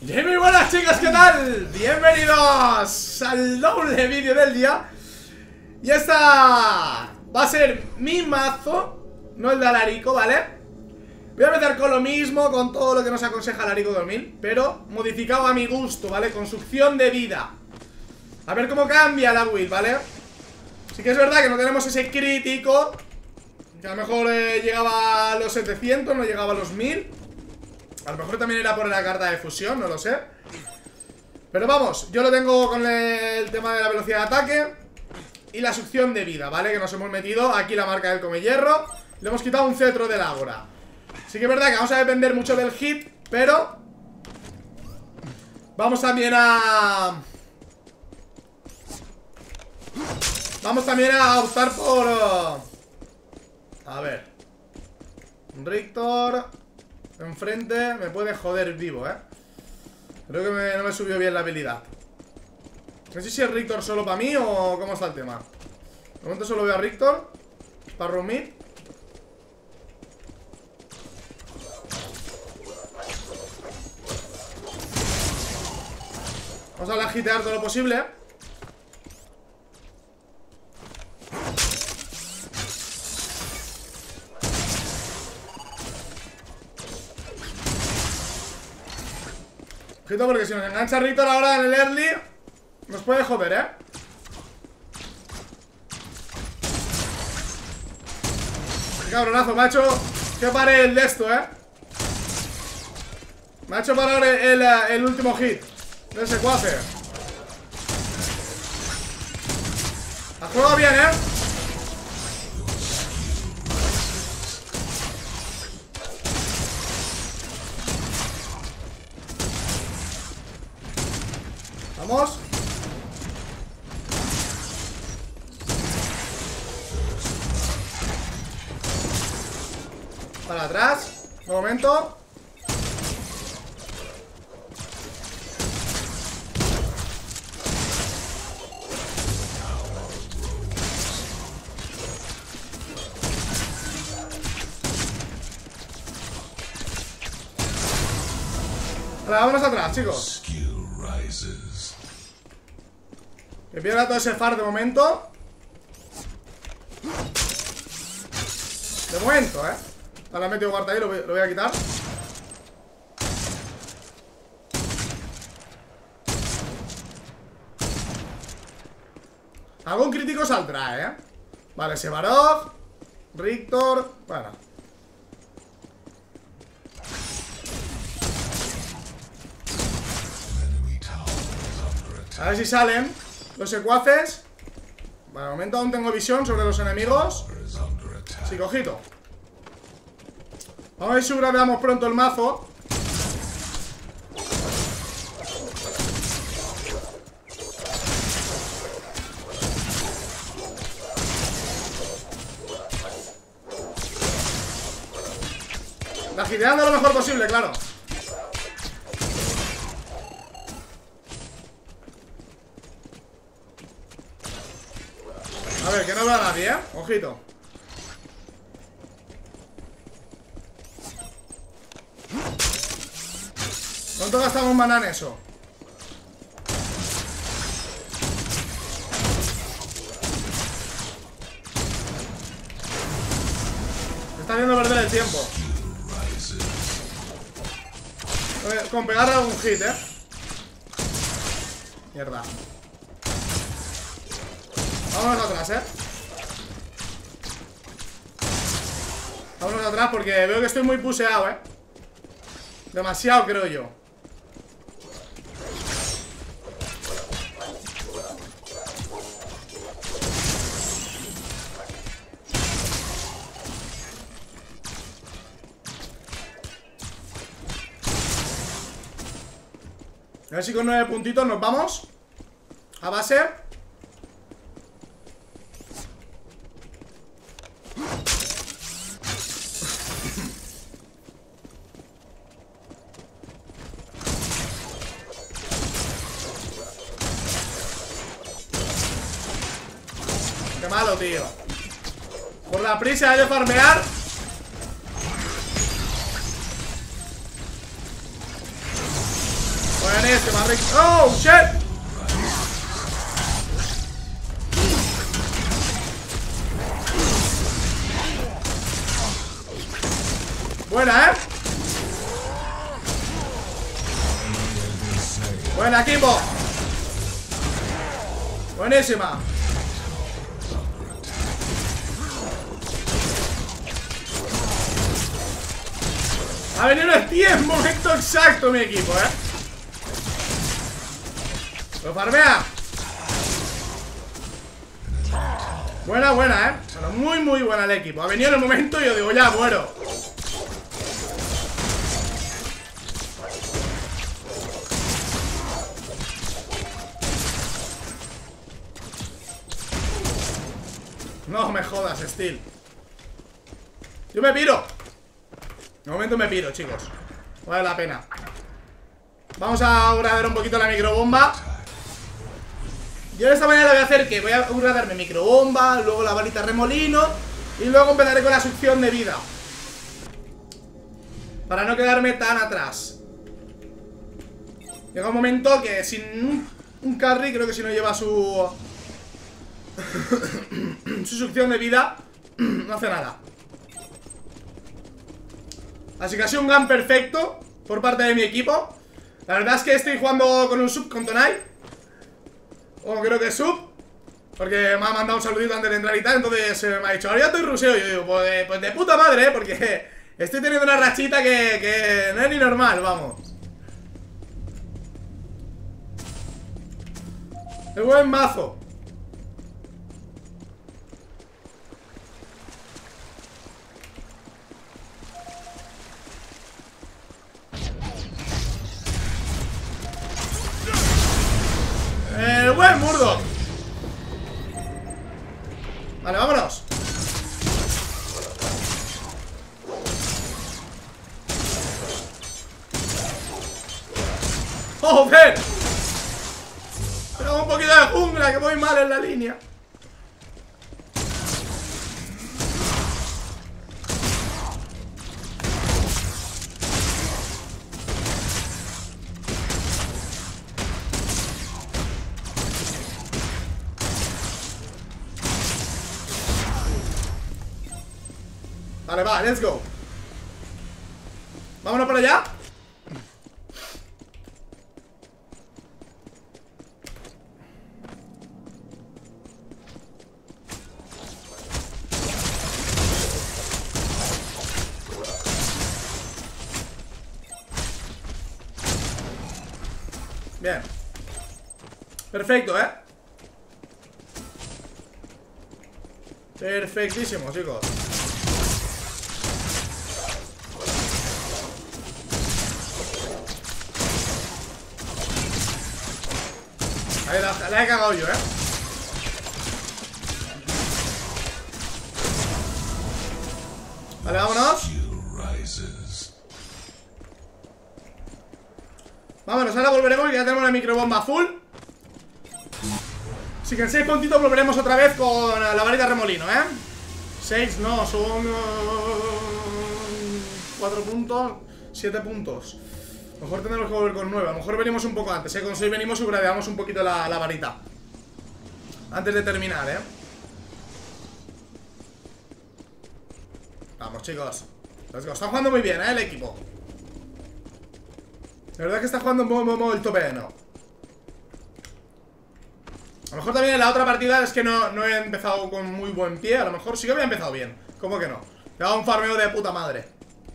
Y muy buenas chicos, ¿qué tal? Bienvenidos al doble vídeo del día. Y esta va a ser mi mazo, no el de Alarico, ¿vale? Voy a empezar con lo mismo, con todo lo que nos aconseja Alarico 2000, pero modificado a mi gusto, ¿vale? Construcción de vida. A ver cómo cambia la build, ¿vale? Sí que es verdad que no tenemos ese crítico, que a lo mejor llegaba a los 700, no llegaba a los 1000. A lo mejor también era por la carta de fusión, no lo sé. Pero vamos, yo lo tengo con el tema de la velocidad de ataque y la succión de vida, ¿vale? Que nos hemos metido aquí la marca del come hierro. Le hemos quitado un cetro del ágora. Sí que es verdad que vamos a depender mucho del hit, pero vamos también a optar por a ver, Rictor enfrente me puede joder vivo, Creo que no me subió bien la habilidad. No sé si es Rictor solo para mí o cómo está el tema. De momento solo veo a Rictor para roamir. Vamos a agitear todo lo posible. Ojito porque si nos engancha Rictor ahora en el early nos puede joder, Qué cabronazo, me ha hecho que pare el de esto, Me ha hecho parar el último hit de ese cuace. La juega bien, Vamos. Para atrás. Un momento. Vale, vámonos atrás, chicos. Que pierda todo ese far de momento. De momento, Ahora he metido guarda ahí, lo voy a quitar. Algún crítico saldrá, Vale, Sevarog, Rictor. Bueno. A ver si salen los secuaces. Bueno, de momento aún tengo visión sobre los enemigos. Sí, cojito. Vamos a ver si subgradeamos pronto el mazo. La gireando lo mejor posible, claro. A ver, que no veo a nadie, Ojito. ¿Cuánto gastamos maná en eso? Me está haciendo perder el tiempo. Con pegar algún hit, Mierda. Vámonos atrás, Vámonos atrás porque veo que estoy muy puseado, Demasiado, creo yo. A ver si con 9 puntitos nos vamos a base. Qué malo, tío. Por la prisa de farmear. Buenísima, Rick. ¡Oh, shit! Buena, ¿eh? Buena, equipo. Buenísima. Ha venido el tiempo, momento exacto mi equipo, ¿eh? Lo farmea. Buena, buena, ¿eh? Bueno, muy, muy buena el equipo. Ha venido en el momento y yo digo, ya muero. No me jodas, Steel. Yo me piro. De momento me piro, chicos. Vale la pena. Vamos a upgradear un poquito la microbomba. Yo de esta manera voy a hacer que voy a upgradearme microbomba, luego la varita remolino y luego empezaré con la succión de vida, para no quedarme tan atrás. Llega un momento que sin un carry, creo que si no lleva su su succión de vida, no hace nada. Así que ha sido un gun perfecto por parte de mi equipo. La verdad es que estoy jugando con un sub con Tonai, o creo que es sub, porque me ha mandado un saludito antes de entrar y tal. Entonces me ha dicho, ahora ya estoy ruseo. Yo digo, pues de puta madre, porque estoy teniendo una rachita que no es ni normal, vamos. Es buen mazo. El buen Murdoch. Vale, vámonos. ¡Joder! Tengo un poquito de jungla, que voy mal en la línea. Vale, va, let's go. Vámonos para allá. Bien. Perfecto, ¿eh? Perfectísimo, chicos. Ahí la he cagado yo, ¿eh? Vale, vámonos. Vámonos, ahora volveremos, que ya tenemos la microbomba full. Así que en 6 puntitos volveremos otra vez con la varita remolino, ¿eh? 6 no, son 4 puntos, 7 puntos. A lo mejor tendremos que volver con 9. A lo mejor venimos un poco antes, ¿eh? Con 6 venimos y gradeamos un poquito la varita antes de terminar, ¿eh? Vamos, chicos. Let's go. Está jugando muy bien, ¿eh? El equipo. La verdad es que está jugando muy tope, ¿no? A lo mejor también en la otra partida es que no he empezado con muy buen pie. A lo mejor sí que había empezado bien. ¿Cómo que no? Me daba un farmeo de puta madre.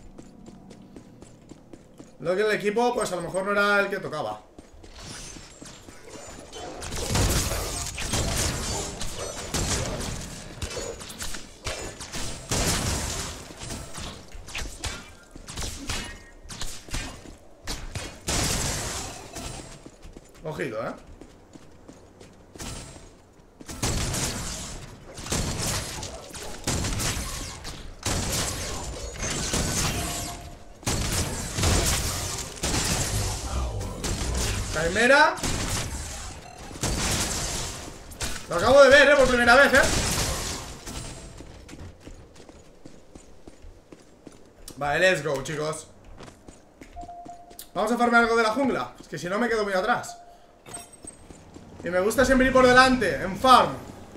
Lo que el equipo, pues a lo mejor no era el que tocaba. Ojito, ¿eh? Caimera. Lo acabo de ver, por primera vez, Vale, let's go, chicos. Vamos a farmear algo de la jungla. Es que si no me quedo muy atrás. Y me gusta siempre ir por delante, en farm.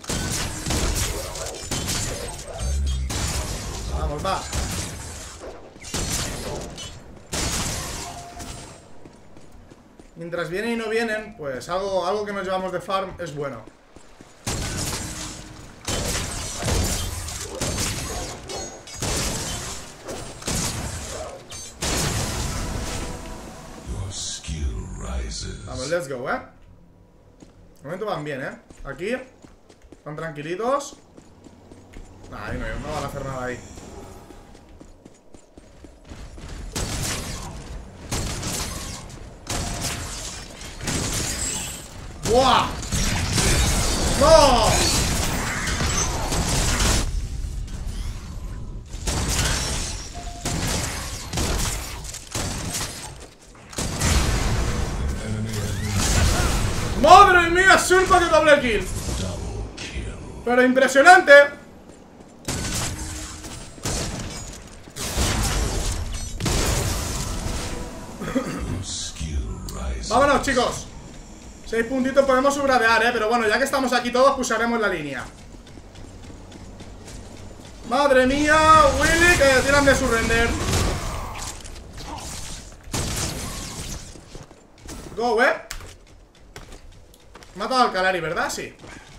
Vamos, va. Mientras vienen y no vienen, pues algo que nos llevamos de farm es bueno. Vamos, let's go, De momento van bien, Aquí están tranquilitos. Ahí no van a hacer nada ahí. ¡Buah! ¡No! ¡Madre mía! Surpa de doble kill. Pero impresionante. Vámonos, chicos. 6 puntitos podemos subradear, pero bueno, ya que estamos aquí todos, pusharemos la línea. Madre mía, Willy, que tiran de su render. Go, Matado al Calari, ¿verdad? Sí.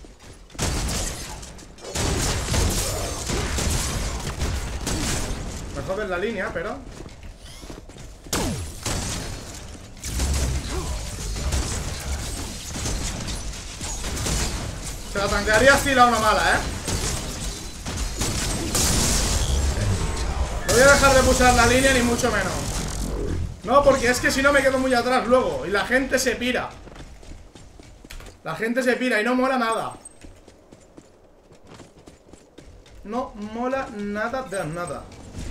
Me joden la línea, pero... Se la tanquearía así la una mala, No voy a dejar de pushar la línea, ni mucho menos. No, porque es que si no me quedo muy atrás luego. Y la gente se pira. La gente se pira y no mola nada. No mola nada de nada.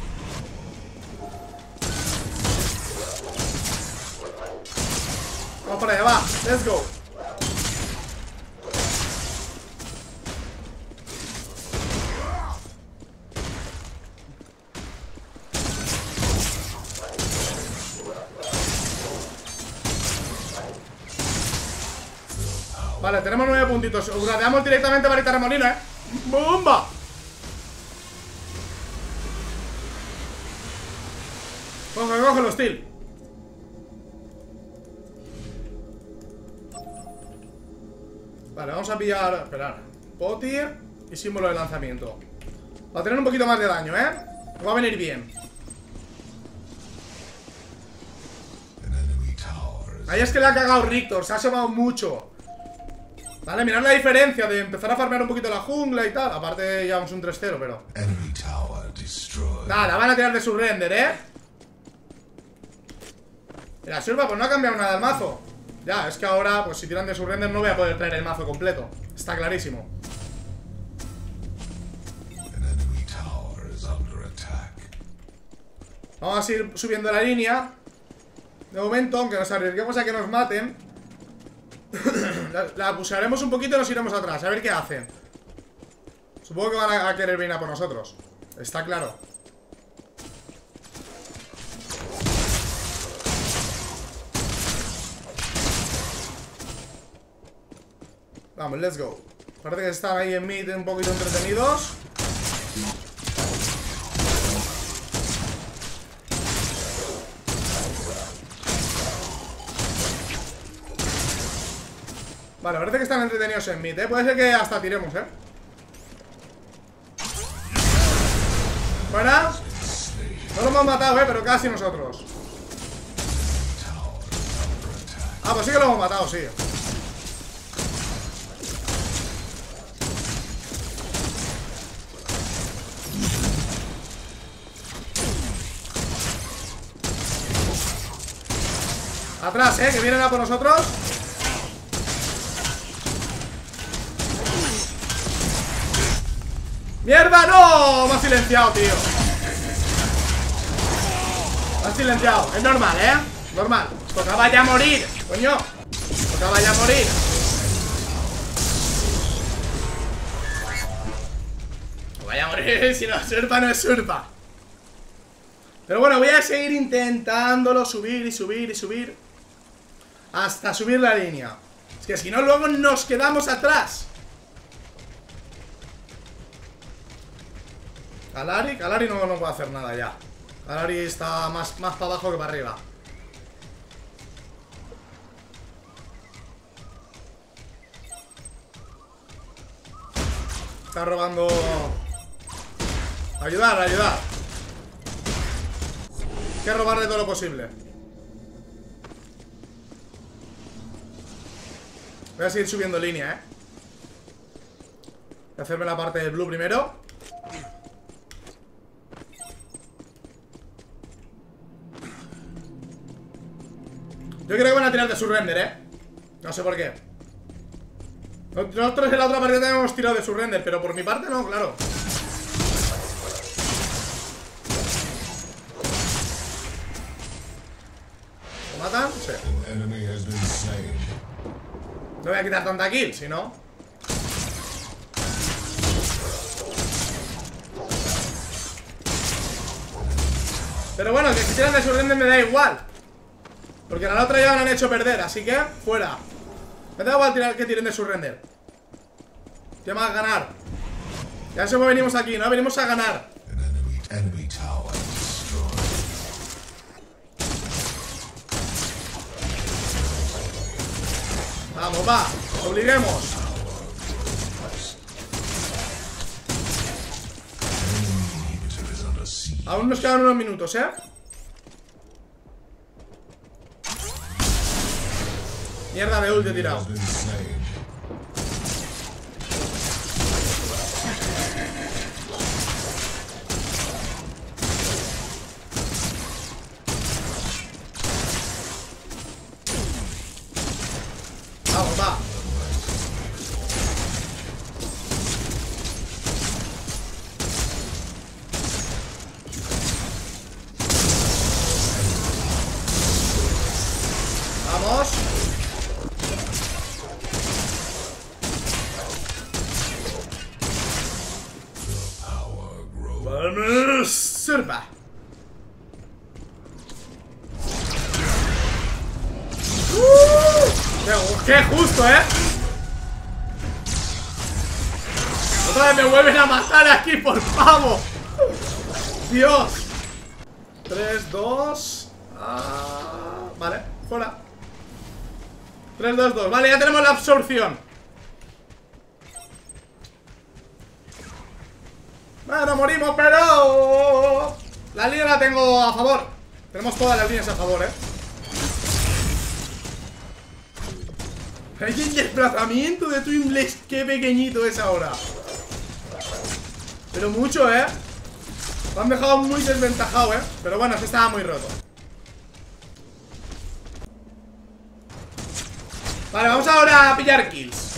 Vamos para allá, va. Let's go. Vale, tenemos 9 puntitos. Gradeamos directamente varita remolino, ¡Bomba! Cógelo, Steel. Vale, vamos a pillar... Esperar. Poti y símbolo de lanzamiento. Va a tener un poquito más de daño, Va a venir bien. Ahí es que le ha cagado Rictor. Se ha asomado mucho. Vale, mirad la diferencia de empezar a farmear un poquito la jungla y tal. Aparte llevamos un 3-0, pero... Nada, van a tirar de su render, Mira, Surpa, pues no ha cambiado nada el mazo. Ya, es que ahora, pues si tiran de su render no voy a poder traer el mazo completo. Está clarísimo. Vamos a ir subiendo la línea. De momento, aunque nos arriesguemos a que nos maten, la pusharemos un poquito y nos iremos atrás. A ver qué hacen. Supongo que van a querer venir a por nosotros. Está claro. Vamos, let's go. Parece que están ahí en mid un poquito entretenidos. Vale, parece que están entretenidos en mid, Puede ser que hasta tiremos, Buena. No lo hemos matado, pero casi nosotros. Ah, pues sí que lo hemos matado, sí. Atrás, que vienen a por nosotros. ¡Mierda, no! Me ha silenciado, tío. Me ha silenciado. Es normal, Normal. Tocaba ya morir, coño. Tocaba ya morir. Tocaba ya morir. Si no es Surpa, no es Surpa. Pero bueno, voy a seguir intentándolo subir y subir y subir hasta subir la línea. Es que si no, luego nos quedamos atrás. Galari no puede hacer nada ya. Galari está más para abajo que para arriba. Está robando. Ayudar. Hay que robarle todo lo posible. Voy a seguir subiendo línea, Voy a hacerme la parte del blue primero. Yo creo que van a tirar de surrender, No sé por qué. Nosotros en la otra partida también hemos tirado de surrender, pero por mi parte no, claro. ¿Lo matan? Sí. No voy a quitar tanta kill, si no. Pero bueno, que si tiran de surrender me da igual. Porque a la otra ya me han hecho perder, así que fuera. Me da igual tirar que tiren de surrender. ¿Qué más? Ganar. Ya eso venimos aquí, ¿no? Venimos a ganar. Vamos, va. Obliguemos. Aún nos quedan unos minutos, Mierda de ult he tirado. Vamos, va. Vamos. Vamos, sirva. ¡Qué justo, Otra vez me vuelven a matar aquí, por pavo. Dios. 3, 2 vale, fuera. 3, 2, 2, vale, ya tenemos la absorción. Bueno, morimos, pero la línea la tengo a favor. Tenemos todas las líneas a favor, Hay el desplazamiento de Twin Blaze, qué pequeñito es ahora. Pero mucho, Lo han dejado muy desventajado, Pero bueno, sí estaba muy roto. Vale, vamos ahora a pillar kills.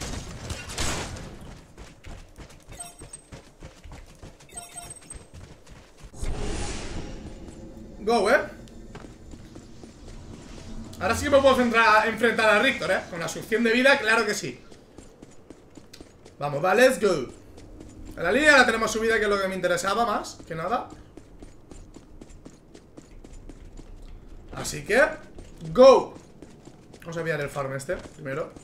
Go, Ahora sí que me puedo enfrentar a Rictor, Con la succión de vida, claro que sí. Vamos, va, let's go. La línea la tenemos subida, que es lo que me interesaba más que nada. Así que go. Vamos a pillar el farm primero.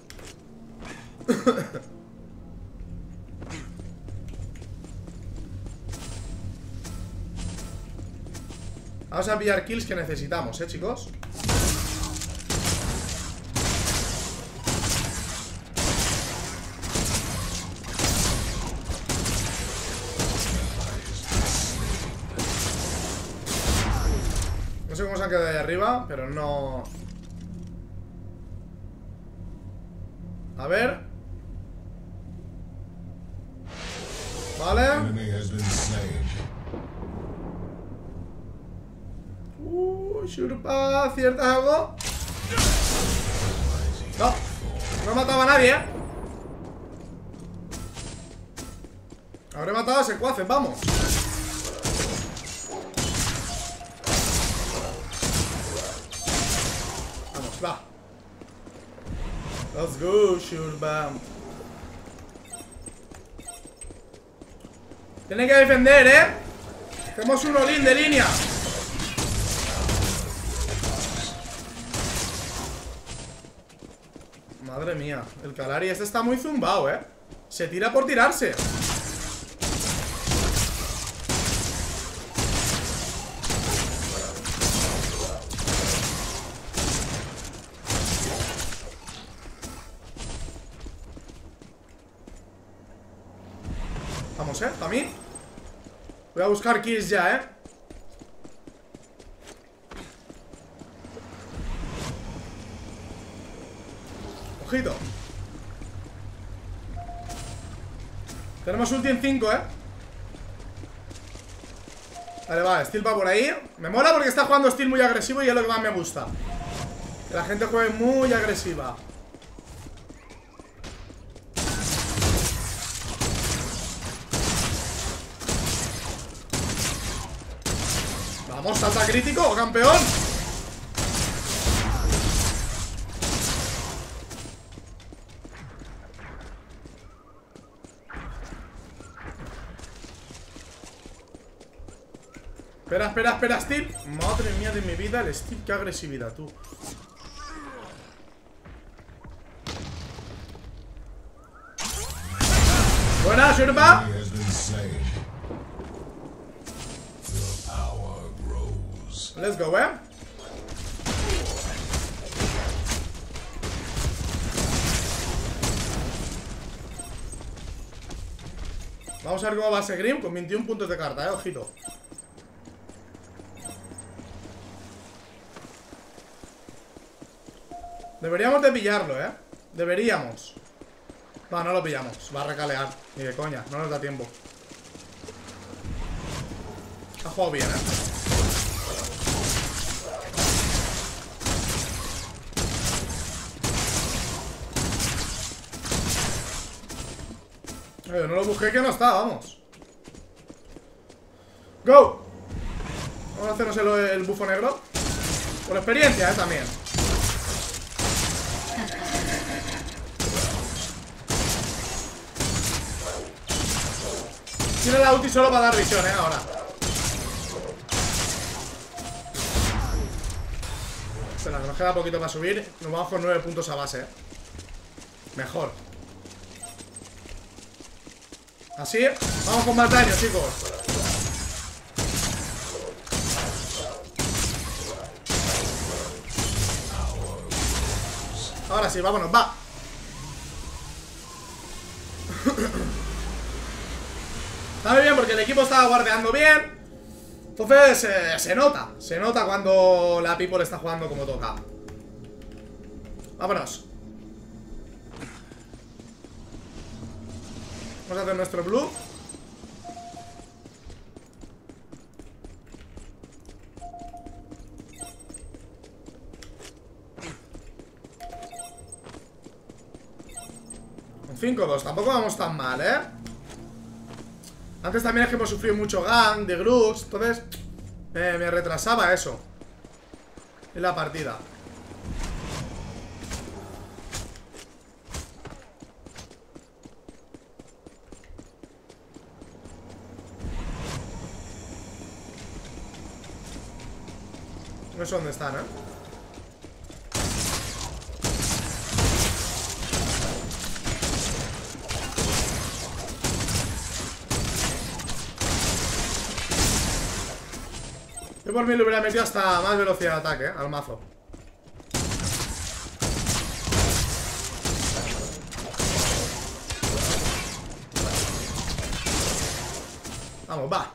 Vamos a pillar kills que necesitamos, chicos. No sé cómo se han quedado ahí arriba, pero no... A ver. Vale. Shurpa, ¿aciertas algo? No, no he matado a nadie, Habré matado a secuaces, vamos. Vamos, va. Let's go, Shurpa. Tiene que defender, Tenemos un all-in de línea. Madre mía, el Kalari este está muy zumbado, Se tira por tirarse. Vamos, para mí. Voy a buscar kills ya, Ojito. Tenemos ulti en 5, Vale, va, Steel va por ahí. Me mola porque está jugando Steel muy agresivo y es lo que más me gusta. Que la gente juegue muy agresiva. Vamos, salta crítico, campeón. Espera, Steel. Madre mía de mi vida, el Steel, qué agresividad, tú. Buena, Shurpa. Let's go, Vamos a ver cómo va ese Grim con 21 puntos de carta, ojito. Deberíamos de pillarlo, Deberíamos. Va, no lo pillamos. Va a recalear. Ni de coña, no nos da tiempo. Ha jugado bien, No lo busqué que no está, vamos. ¡Go! Vamos a hacernos el bufo negro. Por experiencia, también. Tiene la ulti solo para dar visión, ahora. Espera, nos queda poquito para subir. Nos vamos con 9 puntos a base, Mejor. Así, vamos con más daño, chicos. Ahora sí, vámonos, va. Está muy bien porque el equipo estaba guardeando bien. Entonces se nota cuando la people está jugando como toca. Vámonos. Vamos a hacer nuestro blue. Con 5-2, tampoco vamos tan mal, Antes también es que hemos sufrido mucho gang de Grux. Entonces me retrasaba eso en la partida. No sé dónde están, Yo por mí le hubiera metido hasta más velocidad de ataque, al mazo. Vamos, va.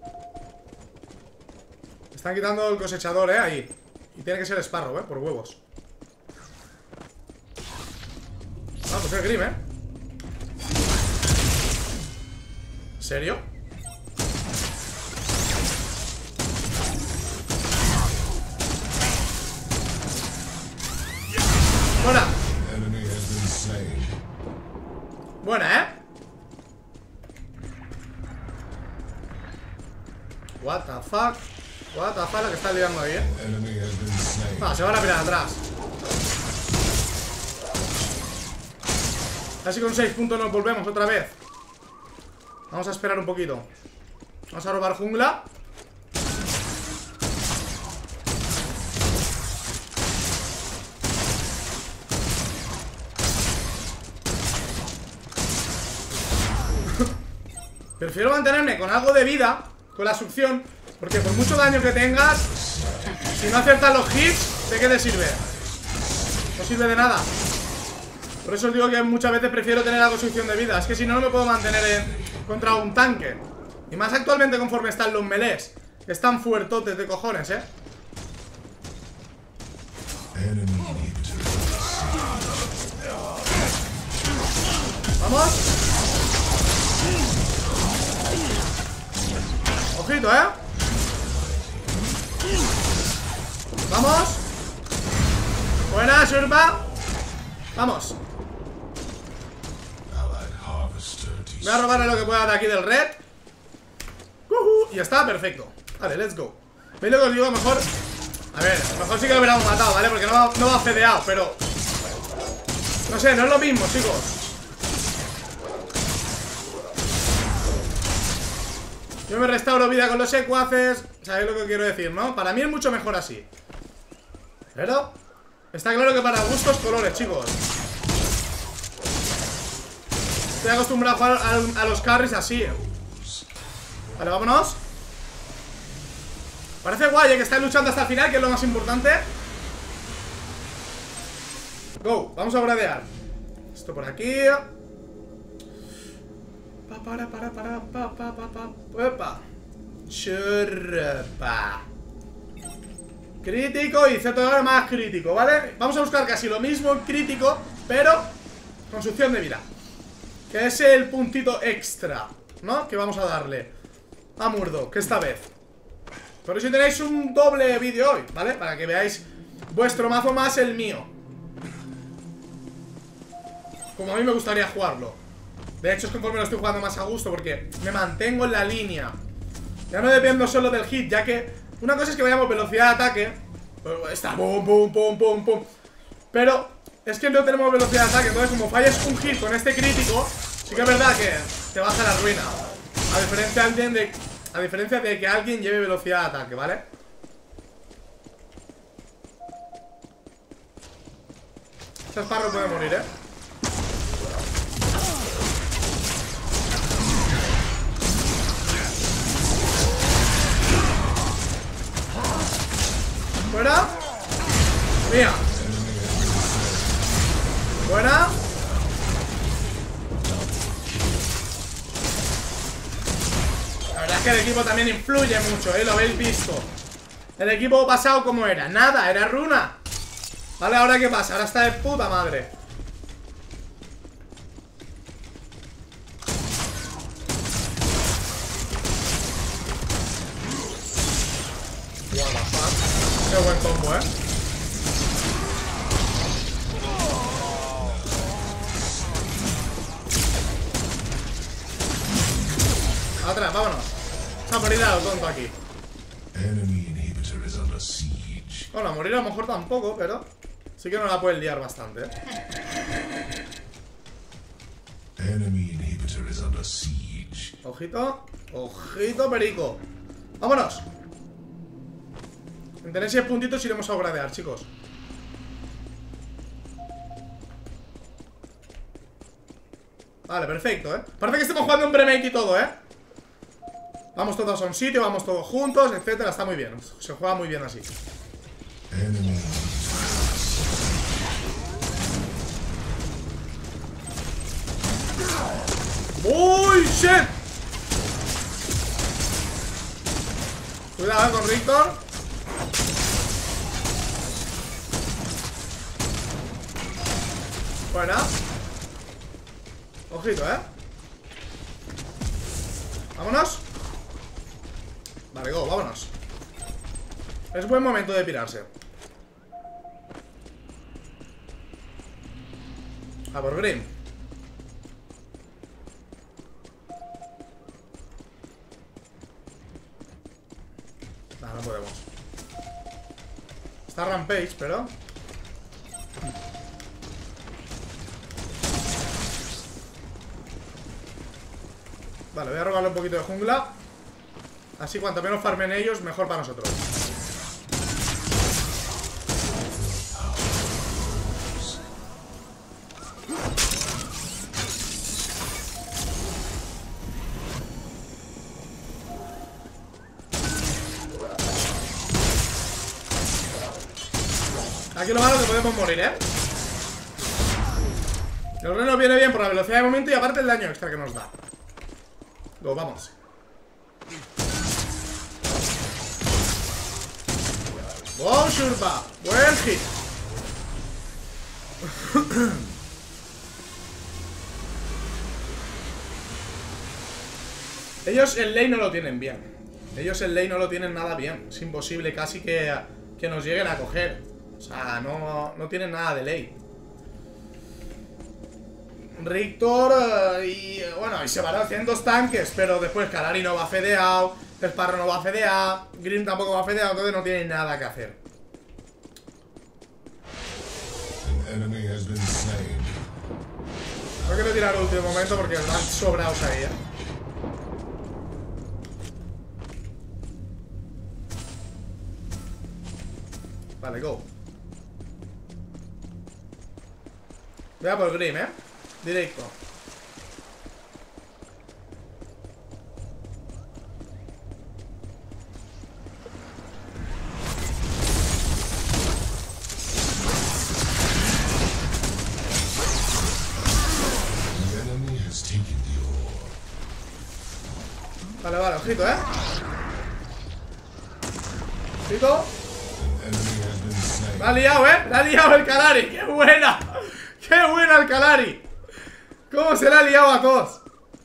Están quitando el cosechador, ahí. Y tiene que ser Sparrow, por huevos. Ah, pues es Grim, ¿En serio? Buena. Buena, What the fuck. What the fuck, la que está liando ahí, se van a mirar atrás. Casi con 6 puntos nos volvemos otra vez. Vamos a esperar un poquito. Vamos a robar jungla. prefiero mantenerme con algo de vida, con la succión, porque por mucho daño que tengas, si no aciertas los hits, ¿de qué te sirve? No sirve de nada. Por eso os digo que muchas veces prefiero tener algo de succión de vida. Es que si no, no me puedo mantener contra un tanque. Y más actualmente conforme están los melees. Están fuertotes de cojones, Vamos. Ojito, Vamos. Buena, Shurpa. Vamos. Voy a robarle lo que pueda de aquí del red. Y ya está, perfecto. Vale, let's go. ¿Veis lo que os digo? Mejor. A ver, mejor sí que lo hubiéramos matado, ¿vale? Porque no va fedeado, pero no sé, no es lo mismo, chicos. Yo me restauro vida con los secuaces. ¿Sabéis lo que quiero decir, no? Para mí es mucho mejor así. Pero está claro que para gustos colores, chicos. Estoy acostumbrado a jugar a los carries así. Vale, vámonos. Parece guay, que estáis luchando hasta el final, que es lo más importante. Go, vamos a gradear. Esto por aquí. Churpa. Crítico y Z más crítico, ¿vale? Vamos a buscar casi lo mismo en crítico, pero con succión de vida, que es el puntito extra, ¿no? Que vamos a darle a Murdoch, que esta vez. Por eso tenéis un doble vídeo hoy, ¿vale? Para que veáis vuestro mazo más el mío, como a mí me gustaría jugarlo. De hecho es conforme lo estoy jugando más a gusto, porque me mantengo en la línea. Ya no dependo solo del hit, ya que una cosa es que vayamos velocidad de ataque. Está pum, pum, pum, pum, pum. Pero es que no tenemos velocidad de ataque. Entonces como falles un hit con este crítico, sí que es verdad que te vas a la ruina. A diferencia de que alguien lleve velocidad de ataque, ¿vale? Este Sparrow puede morir, Buena. Mía. Buena. La verdad es que el equipo también influye mucho, lo habéis visto. El equipo pasado, ¿cómo era? Nada, era runa. Vale, ¿ahora qué pasa? Ahora está de puta madre. Qué buen combo, Atrás, vámonos. Vamos a morir a lo tonto aquí. Bueno, a morir a lo mejor tampoco, pero sí que nos la pueden liar bastante, Ojito. Ojito, perico. Vámonos. En tener 6 puntitos iremos a gradear, chicos. Vale, perfecto, Parece que estamos jugando en premake y todo, Vamos todos a un sitio, vamos todos juntos, etcétera. Está muy bien, se juega muy bien así. ¡Uy, shit! Cuidado, con Rictor. Buena. Ojito, vámonos. Vale, go, vámonos. Es buen momento de pirarse. A por Grim. No, no podemos. Está Rampage, pero vale, voy a robarle un poquito de jungla. Así cuanto menos farmen ellos, mejor para nosotros. Aquí lo malo es que podemos morir, El rey nos viene bien por la velocidad de movimiento y aparte el daño extra que nos da. Luego vamos. ¡Wow, Shurba! ¡Buen hit! Ellos el lane no lo tienen bien. Ellos el lane no lo tienen nada bien. Es imposible casi que nos lleguen a coger. O sea, no tienen nada de lane. Rictor y bueno, y se van haciendo dos tanques, pero después Kalari no va fedeado, Sparrow no va fedeado, Grim tampoco va fedeado, entonces no tienen nada que hacer. No quiero tirar el último momento porque nos van sobrados ahí, Vale, go. Voy a por Grim, directo. Vale, vale, ojito, ojito. La ha liado, la ha liado el Kalari. ¡Qué buena! ¡Qué buena el Kalari! ¿Cómo se la ha liado a todos?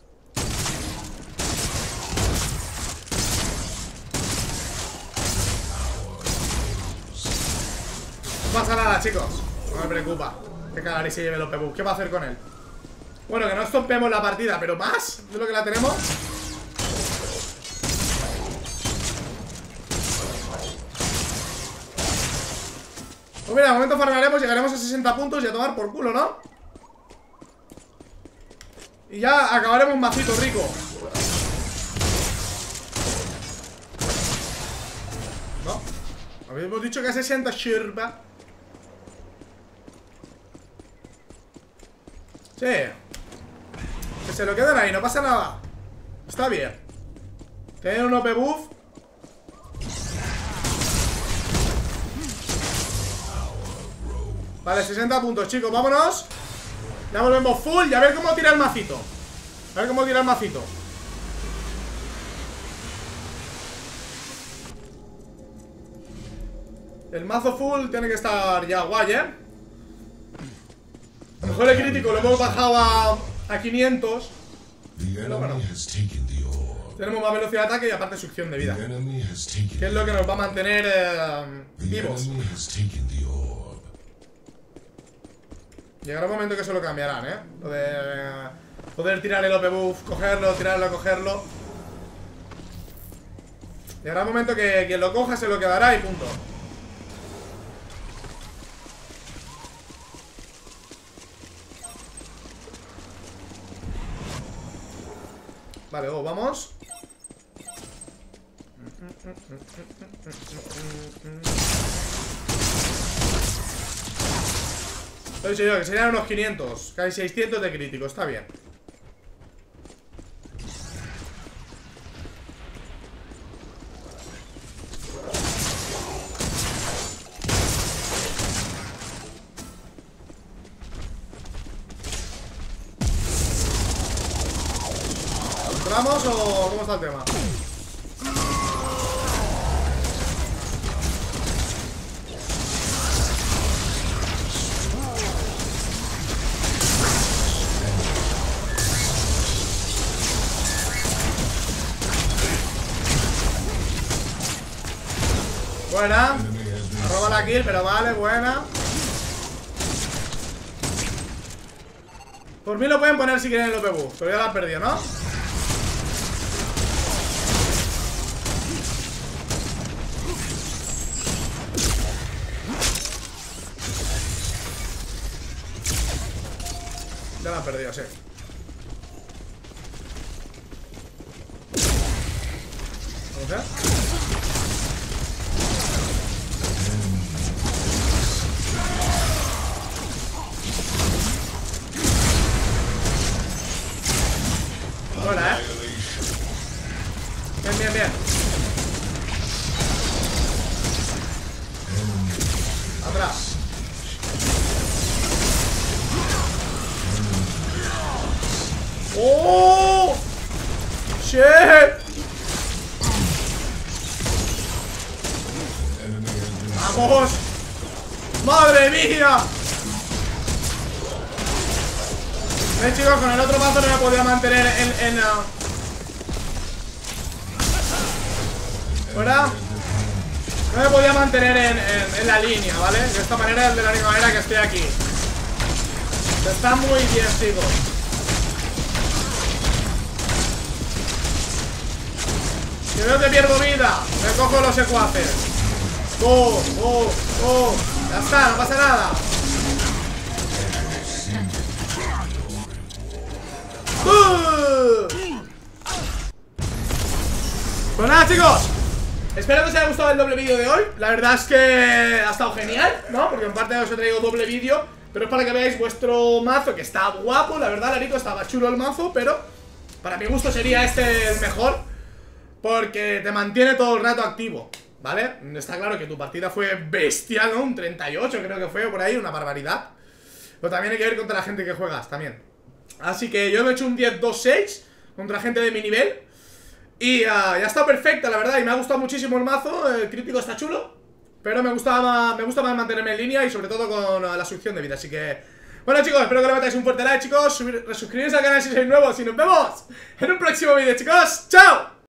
No pasa nada, chicos. No me preocupa que Kalari se lleve el OP buff. ¿Qué va a hacer con él? Bueno, que no estompemos la partida, pero más de lo que la tenemos. Pues mira, de momento farmaremos, llegaremos a 60 puntos y a tomar por culo, ¿no? Y ya acabaremos un macito rico. No, habíamos dicho que a 60 shirba. Sí. Que se lo queden ahí, no pasa nada. Está bien. Tienen un OP buff. Vale, 60 puntos, chicos, vámonos. Ya volvemos full y a ver cómo tira el macito. A ver cómo tira el macito. El mazo full tiene que estar ya guay, A lo mejor el crítico lo hemos bajado a 500. Pero bueno, tenemos más velocidad de ataque y aparte succión de vida, que es lo que nos va a mantener vivos. Llegará un momento que eso lo cambiarán, lo de poder tirar el OP buff, cogerlo, tirarlo, cogerlo. Llegará un momento que quien lo coja se lo quedará y punto. Vale, vamos. Lo he dicho yo, que serían unos 500, casi 600 de crítico, está bien. ¿Entramos o cómo está el tema? Buena. Roba la kill, pero vale, buena. Por mí lo pueden poner si quieren el OP buff, pero ya lo han perdido, ¿no? Ya lo han perdido, sí. Vamos a ver. Buena, Bien, bien, bien. Atrás. ¡Oh! ¡Shit! ¡Vamos! ¡Madre mía! Chicos, con el otro mazo no me podía mantener ¿fuera? No me podía mantener en la línea, ¿vale? De esta manera es de la única manera que estoy aquí. Está muy bien, chicos. Si veo que pierdo vida, me cojo los secuaces. Ya está, no pasa nada. Pues nada, chicos, espero que os haya gustado el doble vídeo de hoy. La verdad es que ha estado genial, ¿no? Porque en parte os he traído doble vídeo, pero es para que veáis vuestro mazo, que está guapo. La verdad, Larico, estaba chulo el mazo, pero para mi gusto sería este el mejor, porque te mantiene todo el rato activo, ¿vale? Está claro que tu partida fue bestial, ¿no? Un 38 creo que fue, por ahí, una barbaridad. Pero también hay que ver contra la gente que juegas, también. Así que yo me he hecho un 10-2-6 contra gente de mi nivel. Y ya está perfecta, la verdad. Y me ha gustado muchísimo el mazo. El crítico está chulo, pero me gusta más mantenerme en línea. Y sobre todo con la succión de vida. Así que, bueno, chicos, espero que le metáis un fuerte like, chicos. Suscribiros al canal si sois nuevos. Y nos vemos en un próximo vídeo, chicos. ¡Chao!